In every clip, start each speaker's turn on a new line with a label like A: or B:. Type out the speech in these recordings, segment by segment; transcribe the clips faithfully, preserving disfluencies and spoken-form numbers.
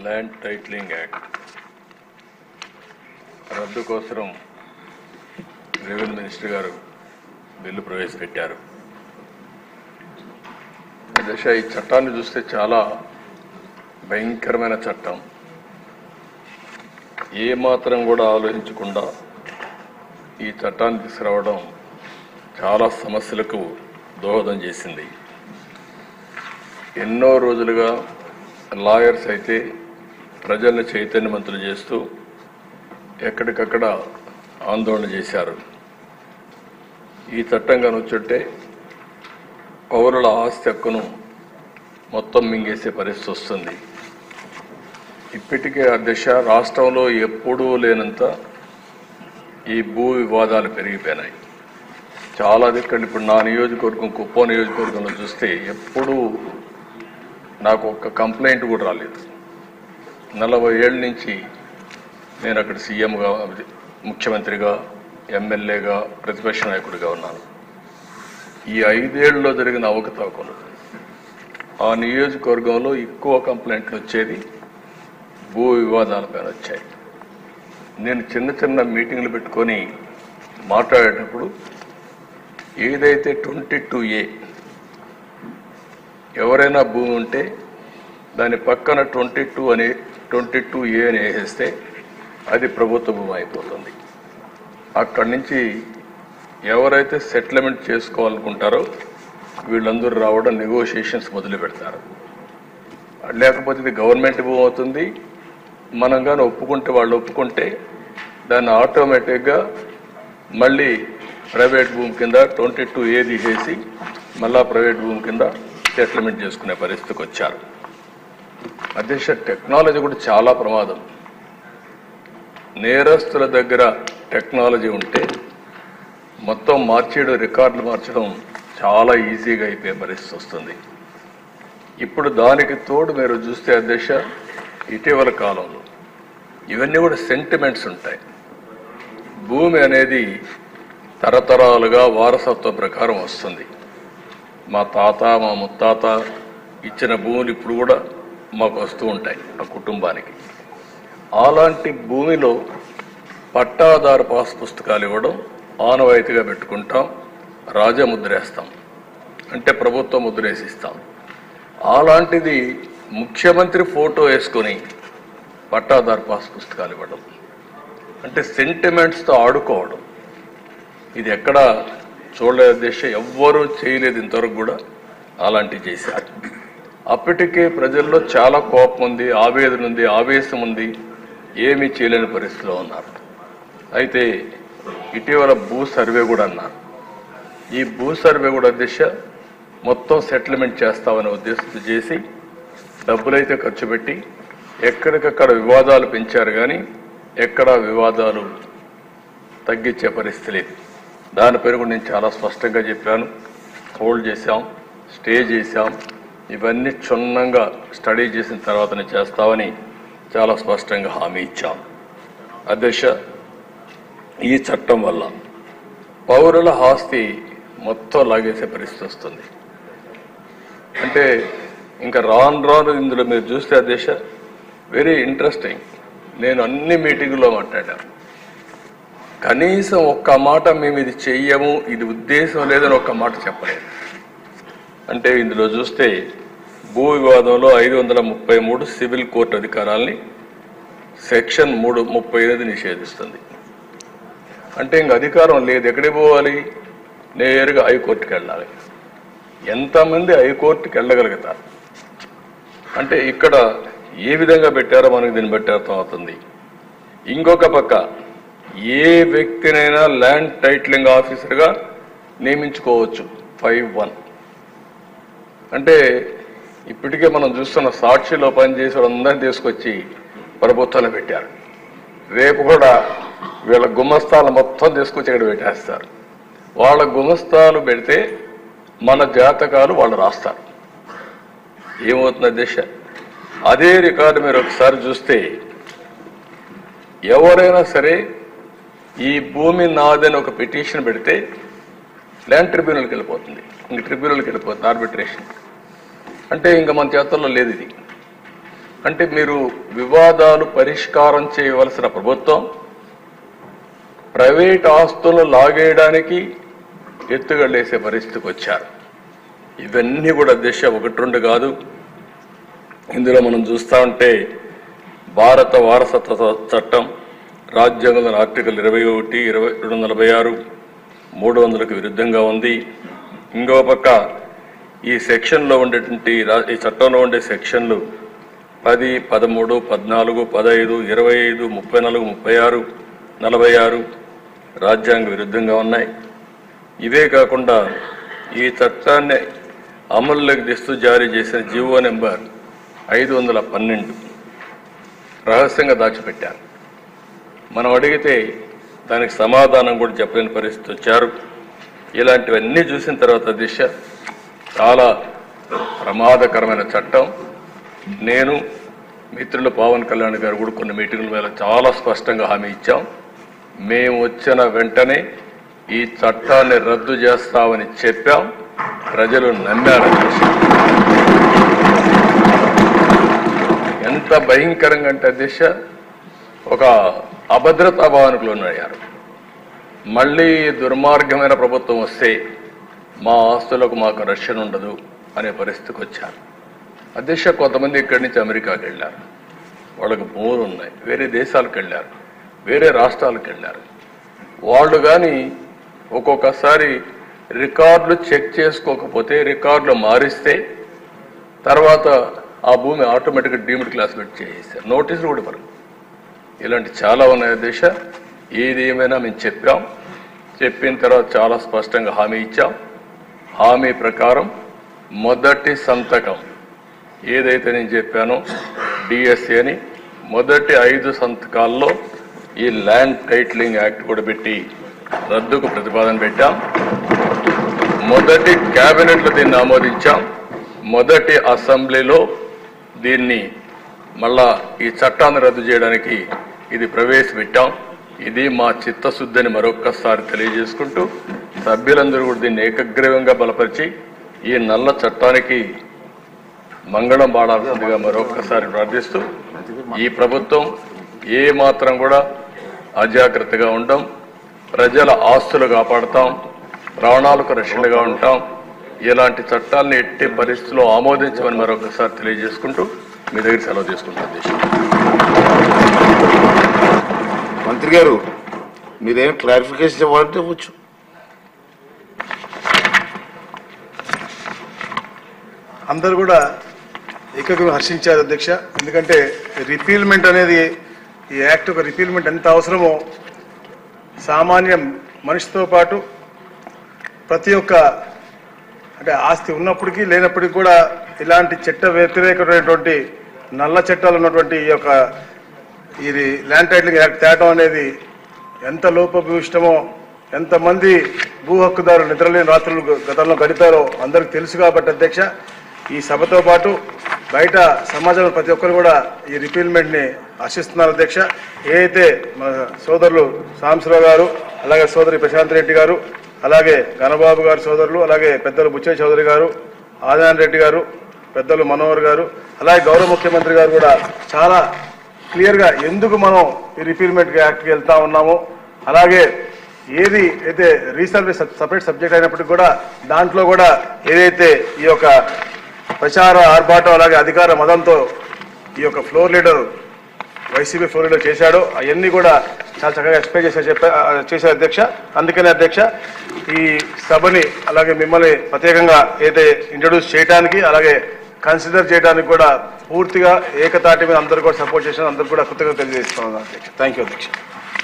A: Land titling act రద్దు కోసం revenue minister గారు బిల్లు ప్రవేశపెట్టారు. దశ ఈ చట్టాన్ని చూస్తే చాలా భయంకరమైన చట్టం. ఏ మాత్రం కూడా ఆలోచించకుండా ఈ చట్టాన్ని తీసుకురావడం చాలా సమస్యలకు దోహదం చేసింది. ఎన్నో రోజులుగా లాయర్స్ అయితే ప్రజల్ని చైతన్యవంతులు చేస్తూ ఎక్కడికక్కడ ఆందోళన చేశారు. ఈ చట్టం కనుచుంటే పౌరుల ఆస్తి హక్కును మొత్తం మింగేసే పరిస్థితి వస్తుంది. ఇప్పటికే ఆ దిశ రాష్ట్రంలో ఎప్పుడూ లేనంత ఈ భూ వివాదాలు పెరిగిపోయినాయి. చాలా దిక్కలు ఇప్పుడు నా నియోజకవర్గం కుప్పం నియోజకవర్గంలో చూస్తే ఎప్పుడూ నాకు ఒక్క కంప్లైంట్ కూడా రాలేదు. నలభై ఏళ్ళ నుంచి నేను అక్కడ సీఎంగా, ముఖ్యమంత్రిగా, ఎమ్మెల్యేగా, ప్రతిపక్ష నాయకుడిగా ఉన్నాను. ఈ ఐదేళ్లలో జరిగిన అవకతవకలు ఆ నియోజకవర్గంలో ఎక్కువ కంప్లైంట్లు వచ్చేది భూ వివాదాలపైన వచ్చాయి. నేను చిన్న చిన్న మీటింగ్లు పెట్టుకొని మాట్లాడేటప్పుడు ఏదైతే ట్వంటీ టూ ఏ ఎవరైనా భూమి ఉంటే దాని పక్కన ట్వంటీ టూ అనే ట్వంటీ టూ ఏ అని వేసేస్తే అది ప్రభుత్వ భూమి అయిపోతుంది. అక్కడి నుంచి ఎవరైతే సెటిల్మెంట్ చేసుకోవాలనుకుంటారో వీళ్ళందరూ రావడం, నెగోషియేషన్స్ మొదలు పెడతారు. లేకపోతే ఇది గవర్నమెంట్ భూమి అవుతుంది. మనం కానీ ఒప్పుకుంటే, వాళ్ళు ఒప్పుకుంటే దాన్ని ఆటోమేటిక్గా మళ్ళీ ప్రైవేట్ భూమి కింద ట్వంటీ టూ ఏ తీసేసి మళ్ళా ప్రైవేట్ భూమి కింద సెటిల్మెంట్ చేసుకునే పరిస్థితికి వచ్చారు. అధ్యక్ష, టెక్నాలజీ కూడా చాలా ప్రమాదం. నేరస్తుల దగ్గర టెక్నాలజీ ఉంటే మొత్తం మార్చేయడం, రికార్డులు మార్చడం చాలా ఈజీగా అయిపోయే పరిస్థితి వస్తుంది. ఇప్పుడు దానికి తోడు మీరు చూస్తే అధ్యక్ష, ఇటీవల కాలంలో ఇవన్నీ కూడా సెంటిమెంట్స్ ఉంటాయి. భూమి అనేది తరతరాలుగా వారసత్వ ప్రకారం వస్తుంది. మా తాత, మా ముత్తాత ఇచ్చిన భూములు ఇప్పుడు కూడా మాకు వస్తూ ఉంటాయి ఆ కుటుంబానికి. అలాంటి భూమిలో పట్టాదారు పాస్ పుస్తకాలు ఇవ్వడం ఆనవాయితీగా పెట్టుకుంటాం, రాజముద్రేస్తాం, అంటే ప్రభుత్వం ముద్రేసిస్తాం. అలాంటిది ముఖ్యమంత్రి ఫోటో వేసుకొని పట్టాదారు పాస్ పుస్తకాలు ఇవ్వడం అంటే సెంటిమెంట్స్తో ఆడుకోవడం. ఇది ఎక్కడ చూడలేదు దేశ, ఎవ్వరూ చేయలేదు ఇంతవరకు కూడా. అలాంటివి చేశారు. అప్పటికే ప్రజల్లో చాలా కోపం ఉంది, ఆవేదన ఉంది, ఆవేశం ఉంది, ఏమీ చేయలేని పరిస్థితిలో ఉన్నారు. అయితే ఇటీవల భూ సర్వే కూడా అన్నారు. ఈ భూ సర్వే కూడా దిశ మొత్తం సెటిల్మెంట్ చేస్తామనే ఉద్దేశంతో చేసి డబ్బులైతే ఖర్చు పెట్టి ఎక్కడికక్కడ వివాదాలు పెంచారు, కానీ ఎక్కడా వివాదాలు తగ్గించే పరిస్థితి లేదు. దాని పేరు కూడా నేను చాలా స్పష్టంగా చెప్పాను. హోల్డ్ చేశాం, స్టే చేశాం, ఇవన్నీ క్షుణ్ణంగా స్టడీ చేసిన తర్వాతనే చేస్తామని చాలా స్పష్టంగా హామీ ఇచ్చాం. అధ్యక్ష, ఈ చట్టం వల్ల పౌరుల ఆస్తి మొత్తం లాగేసే పరిస్థితి వస్తుంది. అంటే ఇంకా రాను రాను ఇందులో మీరు చూస్తే అధ్యక్ష, వెరీ ఇంట్రెస్టింగ్. నేను అన్ని మీటింగుల్లో మాట్లాడాను. కనీసం ఒక్క మాట మేము ఇది చెయ్యము, ఇది ఉద్దేశం లేదని ఒక్క మాట చెప్పలేదు. అంటే ఇందులో చూస్తే భూ వివాదంలో ఐదు వందల ముప్పై మూడు సివిల్ కోర్టు అధికారాలని సెక్షన్ మూడు ముప్పై ఎనిమిది నిషేధిస్తుంది. అంటే ఇంక అధికారం లేదు. ఎక్కడికి పోవాలి? నేరుగా హైకోర్టుకి వెళ్ళాలి. ఎంతమంది హైకోర్టుకి వెళ్ళగలుగుతారు? అంటే ఇక్కడ ఏ విధంగా పెట్టారో మనకు దీన్ని బట్టి అర్థమవుతుంది. ఇంకొక పక్క ఏ వ్యక్తినైనా ల్యాండ్ టైటిలింగ్ ఆఫీసర్గా నియమించుకోవచ్చు. ఫైవ్ వన్ అంటే ఇప్పటికే మనం చూస్తున్న సాక్షిలో పనిచేసే వాళ్ళందరినీ తీసుకొచ్చి ప్రభుత్వాన్ని పెట్టారు. రేపు కూడా వీళ్ళ గుమస్తాలు మొత్తం తీసుకొచ్చి ఇక్కడ పెట్టేస్తారు. వాళ్ళ గుమస్తాలు పెడితే మన జాతకాలు వాళ్ళు రాస్తారు. ఏమవుతుంది అధ్యక్ష? అదే రికార్డు మీరు ఒకసారి చూస్తే ఎవరైనా సరే ఈ భూమి నాదని ఒక పిటిషన్ పెడితే ల్యాండ్ ట్రిబ్యునల్కి వెళ్ళిపోతుంది. ఇంక ట్రిబ్యునల్కి వెళ్ళిపోతుంది, ఆర్బిట్రేషన్. అంటే ఇంకా మన చేతుల్లో లేదు ఇది. అంటే మీరు వివాదాలు పరిష్కారం చేయవలసిన ప్రభుత్వం ప్రైవేట్ ఆస్తులను లాగేయడానికి ఎత్తుగడలేసే పరిస్థితికి వచ్చారు. ఇవన్నీ కూడా దిశ ఒకటి రెండు కాదు. ఇందులో మనం చూస్తూ ఉంటే భారత వారసత్వ చట్టం రాజ్యాంగంలోని ఆర్టికల్ ఇరవై ఒకటి ఇరవై రెండు నలభై ఆరు మూడు వందలకు విరుద్ధంగా ఉంది. ఇంకో పక్క ఈ సెక్షన్లో ఉండేటువంటి ఈ చట్టంలో ఉండే సెక్షన్లు పది పదమూడు పద్నాలుగు పదహైదు ఇరవై ఐదు ముప్పై నాలుగు ముప్పై ఆరు నలభై ఆరు రాజ్యాంగ విరుద్ధంగా ఉన్నాయి. ఇవే కాకుండా ఈ చట్టాన్ని అమల్లోకి తెస్తూ జారీ చేసిన జీవో నెంబర్ ఐదు వందల పన్నెండు రహస్యంగా దాచిపెట్టారు. మనం అడిగితే దానికి సమాధానం కూడా చెప్పలేని పరిస్థితి వచ్చారు. ఇలాంటివన్నీ చూసిన తర్వాత దిశ చాలా ప్రమాదకరమైన చట్టం. నేను మిత్రులు పవన్ కళ్యాణ్ గారు కూడా కొన్ని మీటింగుల మీద చాలా స్పష్టంగా హామీ ఇచ్చాం. మేము వచ్చిన వెంటనే ఈ చట్టాన్ని రద్దు చేస్తామని చెప్పాం. ప్రజలు నమ్మారు. ఎంత భయంకరంగా అంటే దిశ ఒక అభద్రతా భావనకు లోనయ్యారు. మళ్ళీ దుర్మార్గమైన ప్రభుత్వం వస్తే మా ఆస్తులకు మాకు రక్షణ ఉండదు అనే పరిస్థితికి వచ్చారు. అధ్యక్ష కొంతమంది ఇక్కడి నుంచి అమెరికాకి వెళ్ళారు, వాళ్ళకి భూములు ఉన్నాయి, వేరే దేశాలకు వెళ్ళారు, వేరే రాష్ట్రాలకు వెళ్ళారు. వాళ్ళు కానీ ఒక్కొక్కసారి రికార్డులు చెక్ చేసుకోకపోతే రికార్డులు మారిస్తే తర్వాత ఆ భూమి ఆటోమేటిక్గా డీమ్డ్ క్లాసిఫైడ్ చేసేస్తారు, నోటీసులు కూడా ఇవ్వరు. ఇలాంటి చాలా ఉన్నాయి దేశ. ఏది ఏమైనా మేము చెప్పాం, చెప్పిన తర్వాత చాలా స్పష్టంగా హామీ ఇచ్చాం. హామీ ప్రకారం మొదటి సంతకం ఏదైతే నేను చెప్పానో డిఎస్సి అని మొదటి ఐదు సంతకాల్లో ఈ ల్యాండ్ టైటిలింగ్ యాక్ట్ కూడా పెట్టి రద్దుకు ప్రతిపాదన పెట్టాం. మొదటి క్యాబినెట్లో దీన్ని ఆమోదించాం. మొదటి అసెంబ్లీలో దీన్ని మళ్ళా ఈ చట్టాన్ని రద్దు చేయడానికి ఇది ప్రవేశపెట్టాం. ఇది మా చిత్తశుద్ధిని మరొక్కసారి తెలియజేసుకుంటూ సభ్యులందరూ కూడా దీన్ని ఏకగ్రీవంగా బలపరిచి ఈ నల్ల చట్టానికి మంగళం పాడాల్సిందిగా మరొక్కసారి ప్రార్థిస్తూ ఈ ప్రభుత్వం ఏ మాత్రం కూడా అజాగ్రత్తగా ఉండం, ప్రజల ఆస్తులు కాపాడుతాం, ప్రాణాలకు రక్షణగా ఉంటాం. ఇలాంటి చట్టాలను ఎట్టి పరిస్థితుల్లో ఆమోదించమని మరొకసారి తెలియజేసుకుంటూ మీ దగ్గర సెలవు తీసుకుంటాం.
B: మంత్రి గారు మీరేం క్లారిఫికేషన్ ఇవ్వాలంటే ఇవ్వచ్చు.
C: అందరూ కూడా ఏకగ్రీవం హర్షించారు అధ్యక్ష. ఎందుకంటే రిపీల్మెంట్ అనేది ఈ యాక్ట్ ఒక రిపీల్మెంట్ ఎంత అవసరమో సామాన్య మనిషితో పాటు ప్రతి ఒక్క అంటే ఆస్తి ఉన్నప్పటికీ లేనప్పటికీ కూడా ఇలాంటి చట్ట వ్యతిరేకమైనటువంటి నల్ల చట్టాలు ఉన్నటువంటి ఈ యొక్క ఇది ల్యాండ్ టైటిలింగ్ యాక్ట్ తేవడం అనేది ఎంత లోపభూయిష్టమో, ఎంతమంది భూ హక్కుదారులు నిద్రలేని రాత్రులు గతంలో గడిపారో అందరికి తెలుసు. కాబట్టి అధ్యక్ష ఈ సభతో పాటు బయట సమాజంలో ప్రతి ఒక్కరు కూడా ఈ రిపీల్మెంట్ని ఆశిస్తున్నారు అధ్యక్ష. ఏదైతే మన సోదరులు సాంబశివరావు గారు, అలాగే సోదరి ప్రశాంత్ రెడ్డి గారు, అలాగే గణబాబు గారు సోదరులు, అలాగే పెద్దలు బుచ్చయ్య చౌదరి గారు, ఆదినారాయణ రెడ్డి గారు, పెద్దలు మనోహర్ గారు, అలాగే గౌరవ ముఖ్యమంత్రి గారు కూడా చాలా క్లియర్గా ఎందుకు మనం ఈ రిపీల్మెంట్ యాక్ట్కి వెళ్తా ఉన్నామో, అలాగే ఏది అయితే రీసర్వే సపరేట్ సబ్జెక్ట్ అయినప్పటికీ కూడా దాంట్లో కూడా ఏదైతే ఈ యొక్క ప్రచార ఆర్భాటం అలాగే అధికార మదంతో ఈ యొక్క floor leader YCP floor leader చేశాడో అవన్నీ కూడా చాలా చక్కగా ఎక్స్ప్లెయిన్ చేశారు చెప్పా చేశారు అధ్యక్ష. అందుకనే అధ్యక్ష ఈ సభని అలాగే మిమ్మల్ని ప్రత్యేకంగా ఏదైతే ఇంట్రడ్యూస్ చేయడానికి అలాగే కన్సిడర్ చేయడానికి కూడా పూర్తిగా ఏకతాటి మీద అందరూ కూడా సపోర్ట్ చేసిన అందరూ కూడా కృతజ్ఞతలు తెలియజేస్తున్నాను అధ్యక్ష. థ్యాంక్ యూ అధ్యక్ష.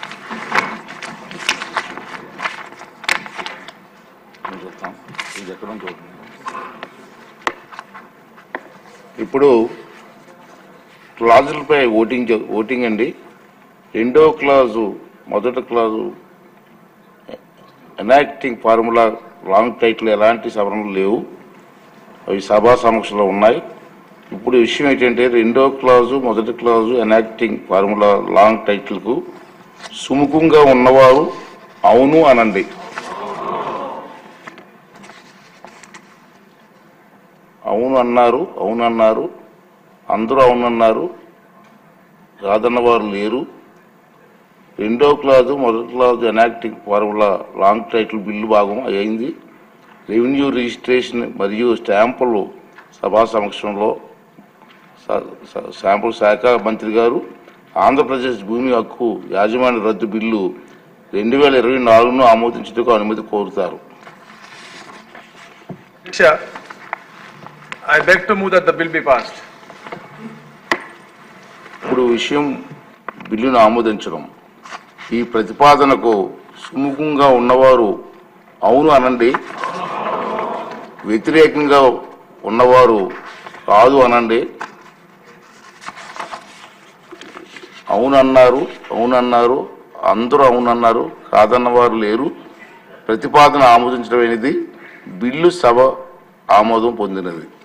B: ఇప్పుడు క్లాజులపై ఓటింగ్ ఓటింగ్ అండి. రెండో క్లాజు మొదటి clause enacting formula long title ఎలాంటి సవరణలు లేవు, అవి సభా సమక్షంలో ఉన్నాయి. ఇప్పుడు విషయం ఏంటంటే రెండో క్లాజు మొదటి క్లాజు ఎనాక్టింగ్ ఫార్ములా లాంగ్ టైటిల్కు సుముఖంగా ఉన్నవారు అవును అనండి. అవును అన్నారు అవును అన్నారు అందరూ అవునన్నారు, కాదన్న వారు లేరు. రెండో క్లాజు మొదటి clause enacting formula long title bill భాగం అయింది. రెవెన్యూ రిజిస్ట్రేషన్ మరియు స్టాంపులు సభా సమక్షంలో స్టాంపుల శాఖ మంత్రి గారు ఆంధ్రప్రదేశ్ భూమి హక్కు యాజమాన్య రద్దు బిల్లు రెండు వేల ఇరవై నాలుగును ఆమోదించేందుకు అనుమతి కోరుతారు.
C: I beg to move that the bill be passed.
B: ఇప్పుడు విషయం బిల్లును ఆమోదించడం. ఈ ప్రతిపాదనకు సుముఖంగా ఉన్నవారు అవును అనండి, వ్యతిరేకంగా ఉన్నవారు కాదు అనండి. అవునన్నారు అవునన్నారు అందరూ అవునన్నారు, కాదన్నవారు లేరు. ప్రతిపాదన ఆమోదించడం అనేది బిల్లు సభ ఆమోదం పొందినది.